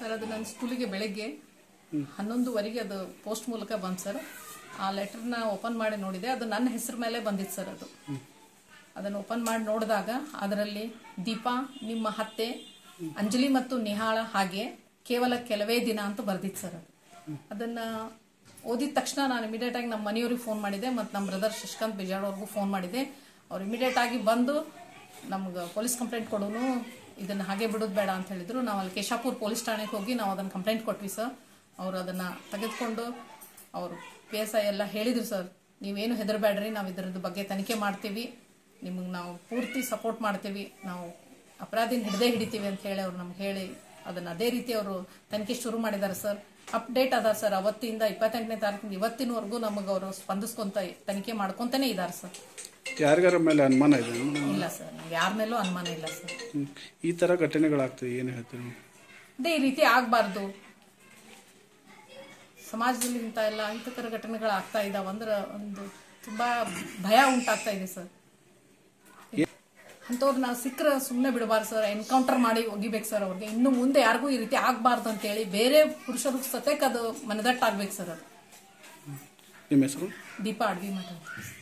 Sir ಅದು ನನ್ನ ಸ್ಕೂಲಿಗೆ ಬೆಳಗ್ಗೆ 11:15 ಅದು ಪೋಸ್ಟ್ ಮೂಲಕ ಬಂತು ಸರ್. ಆ ಲೆಟರ್ನ ಓಪನ್ ಮಾಡಿ ನೋಡಿದೆ, ಅದು ನನ್ನ ಹೆಸರು ಮೇಲೆ ಬಂದಿತ್ತು ಸರ್. ಅದನ್ನು ಓಪನ್ ಮಾಡಿ ನೋಡಿದಾಗ ಅದರಲ್ಲಿ ದೀಪಾ ನಿಮ್ಮ ಹತ್ತೆ ಅಂಜಲಿ ಮತ್ತು ನಿಹಾಳ ಹಾಗೆ ಕೇವಲ ಕೆಲವೇ ದಿನ ಅಂತ ಬರ್ದಿತ್ತು ಸರ್. ಅದನ್ನು ಓದಿದ ತಕ್ಷಣ ನಾನು ಇಮಿಡಿಯೇಟ್ ಆಗಿ ನಮ್ಮ ಮನೆಯವ್ರಿಗೆ ಫೋನ್ ಮಾಡಿದೆ ಮತ್ತು ನಮ್ಮ ಬ್ರದರ್ ಶಶಿಕಾಂತ್ ಬಿಜಾಡ್ ಅವ್ರಿಗೂ ಫೋನ್ ಮಾಡಿದೆ. ಅವ್ರು ಇಮಿಡಿಯೇಟ್ ಆಗಿ ಬಂದು ನಮ್ಗೆ ಪೊಲೀಸ್ ಕಂಪ್ಲೇಂಟ್ ಕೊಡೋನು, ಇದನ್ನು ಹಾಗೆ ಬಿಡೋದು ಬೇಡ ಅಂತ ಹೇಳಿದ್ರು. ನಾವು ಅಲ್ಲಿ ಕೇಶಾಪುರ ಪೊಲೀಸ್ ಠಾಣೆಗೆ ಹೋಗಿ ನಾವು ಅದನ್ನು ಕಂಪ್ಲೇಂಟ್ ಕೊಟ್ವಿ ಸರ್. ಅವರು ಅದನ್ನು ತೆಗೆದುಕೊಂಡು ಅವರು PSI ಎಲ್ಲ ಹೇಳಿದ್ರು ಸರ್, ನೀವೇನು ಹೆದರಬೇಡ್ರಿ, ನಾವು ಇದರದ್ದು ಬಗ್ಗೆ ತನಿಖೆ ಮಾಡ್ತೀವಿ, ನಿಮಗೆ ನಾವು ಪೂರ್ತಿ ಸಪೋರ್ಟ್ ಮಾಡ್ತೀವಿ, ನಾವು ಅಪರಾಧಿನ ಹಿಡಿತೀವಿ ಅಂತ ಹೇಳಿ ಅವ್ರು ನಮ್ಗೆ ಹೇಳಿ ಅದನ್ನು ಅದೇ ರೀತಿ ಅವರು ತನಿಖೆ ಶುರು ಮಾಡಿದ್ದಾರೆ ಸರ್. ಅಪ್ಡೇಟ್ ಅದ ಸರ್, ಅವತ್ತಿಂದ 28ನೇ ತಾರೀಕಿಂದ ಇವತ್ತಿನವರೆಗೂ ನಮಗೆ ಅವರು ಸ್ಪಂದಿಸ್ಕೊಂತ ತನಿಖೆ ಮಾಡ್ಕೊಂತಾನೆ ಇದ್ದಾರೆ ಸರ್. ಯಾರಿಗಾರ ಮೇಲೆ ಅನುಮಾನ ಇದೆ? ಇಲ್ಲ ಸರ್, ನಮ್ಗೆ ಯಾರ ಮೇಲೂ ಅನುಮಾನ ಇಲ್ಲ ಸರ್. ಈ ತರ ಘಟನೆಗಳಾಗ್ತವೆ, ಏನು ಹೇಳ್ತೀವಿ? ಅದೇ ಈ ರೀತಿ ಆಗಬಾರ್ದು, ಸಮಾಜದಲ್ಲಿ ಇಂಥ ಎಲ್ಲ ಅಹಿತಕರ ಘಟನೆಗಳು ಆಗ್ತಾ ಇದಾವೆ ಅಂದ್ರೆ ಒಂದು ತುಂಬಾ ಭಯ ಉಂಟಾಗ್ತಾ ಇದೆ ಸರ್. ಅಂಥವ್ರು ನಾವು ಸಿಕ್ಕರೆ ಸುಮ್ಮನೆ ಬಿಡಬಾರ್ದು ಸರ್, ಎನ್ಕೌಂಟರ್ ಮಾಡಿ ಒಗಿಬೇಕು ಸರ್. ಅವ್ರಿಗೆ ಇನ್ನು ಮುಂದೆ ಯಾರಿಗೂ ಈ ರೀತಿ ಆಗಬಾರ್ದು ಅಂತೇಳಿ ಬೇರೆ ಪುರುಷರು ಸತೇಕ್ ಅದು ಮನದಟ್ಟಾಗ್ಬೇಕು ಸರ್. ಅದು ನಿಮ್ಮ ಹೆಸರು? ದೀಪಾ ಅಡ್ವಿ ಮಠ.